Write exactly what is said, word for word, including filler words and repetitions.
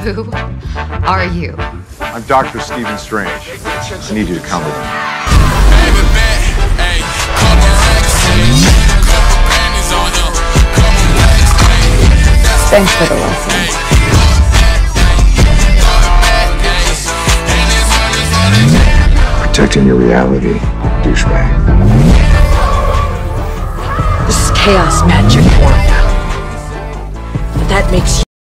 Who are you? I'm Doctor Stephen Strange. I need you to come with me. Thanks for the lesson. Protecting your reality, douchebag. This is chaos magic, Wanda. But that makes you